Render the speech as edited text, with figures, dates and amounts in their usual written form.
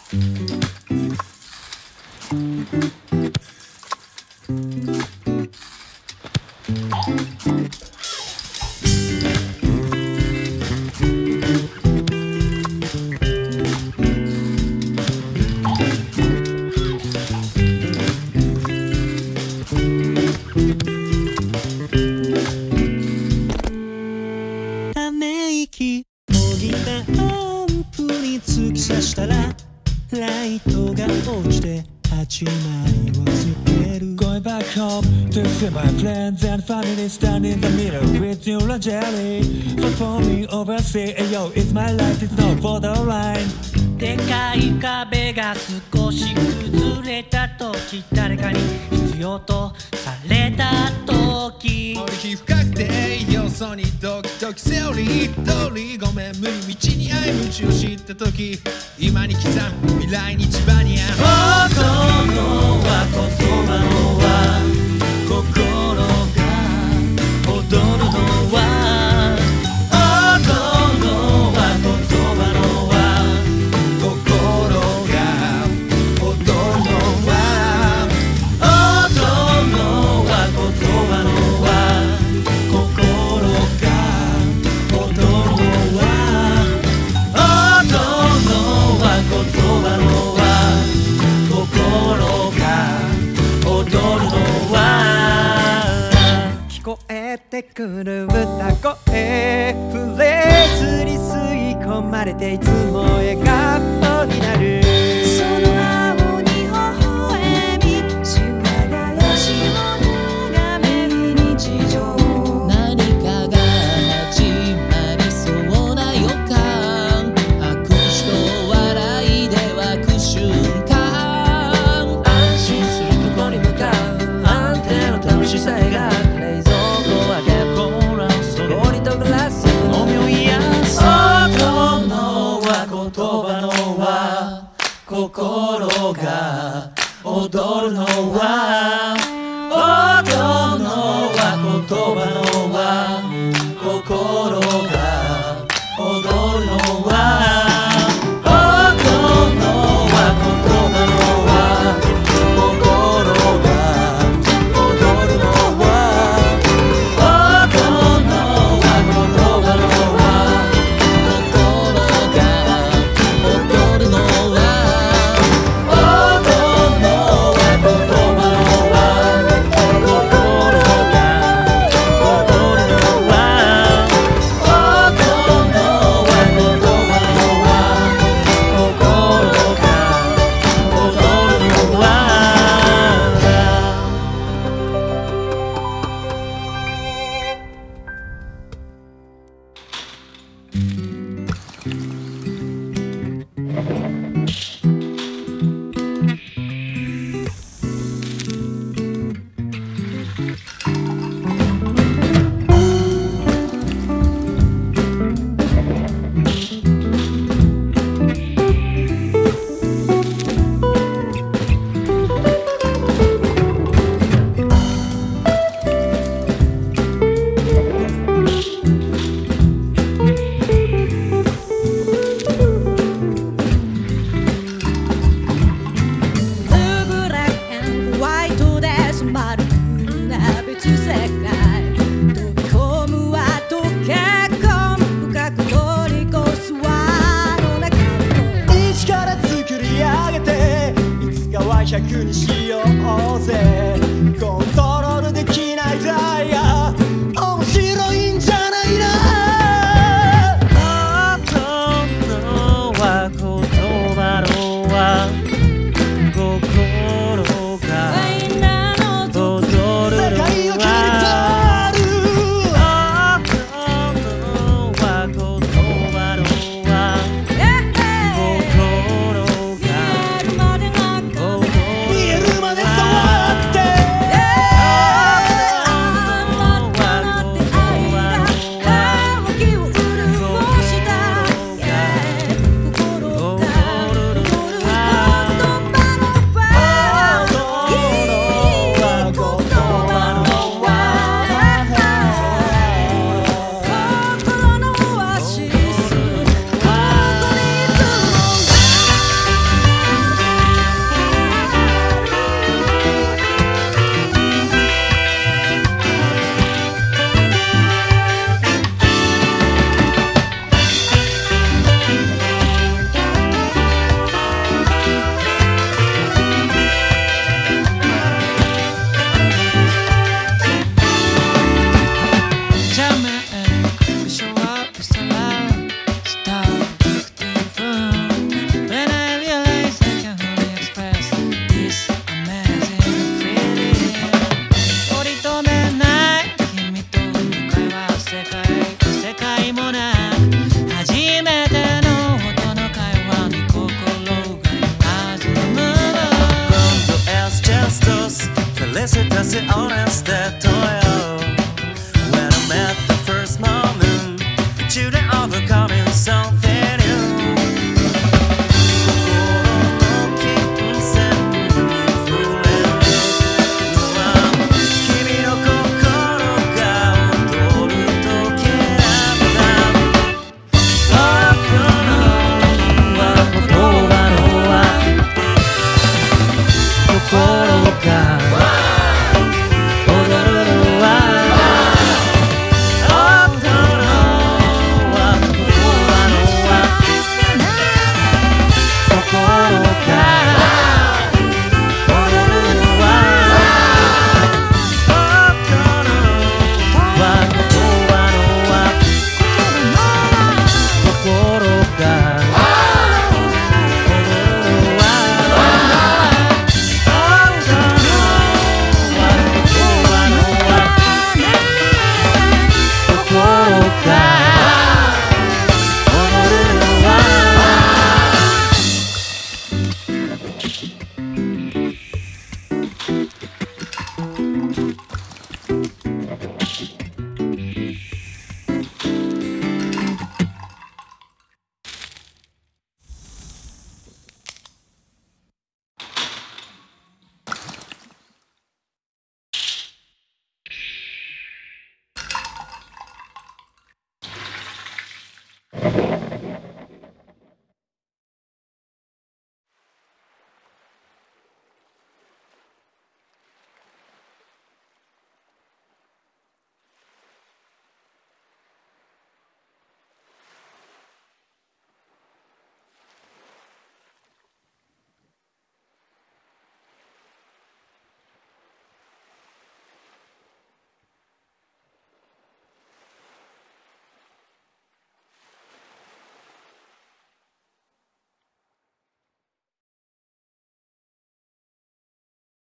ため息もぎったアンプに突き刺したらライトが落ちて8枚をつける Going back home to see my friends and family stand in the middle with you and jelly performing overseas yo it's my life it's no borderline でかい壁が少し崩れた時誰かに必要とされた時森日深くてよそにドキドキセオリー通りごめん無理道に合い道を知った時今に刻む未来に千葉にある音のは言葉のは心が踊るのは音のは言葉のは心が踊るのは音のは言葉のは心が踊るのは音のは言葉のは心が踊るのは聞こえてくる歌声フレーズに吸い込まれていつも笑顔になるその青に微笑みしわがしも眺める日常何かが始まりそうな予感握手と笑いで湧く瞬間安心するとこに向かうあんたの楽しさ描く冷蔵庫開けコーラをそこにとグラス飲みを癒す音のは言葉のは心が踊るのは音のは言葉のは心が踊るのは音のは言葉のは心が踊るのは音のは言葉のは心が踊るのは音のは言葉のは心が踊るのは音のは言葉のは心が踊るのは 100にしようぜコントロールできないダイヤ面白いんじゃないな音のは言葉のは心が踊るのは見えるまで触って Solicitas y honestas,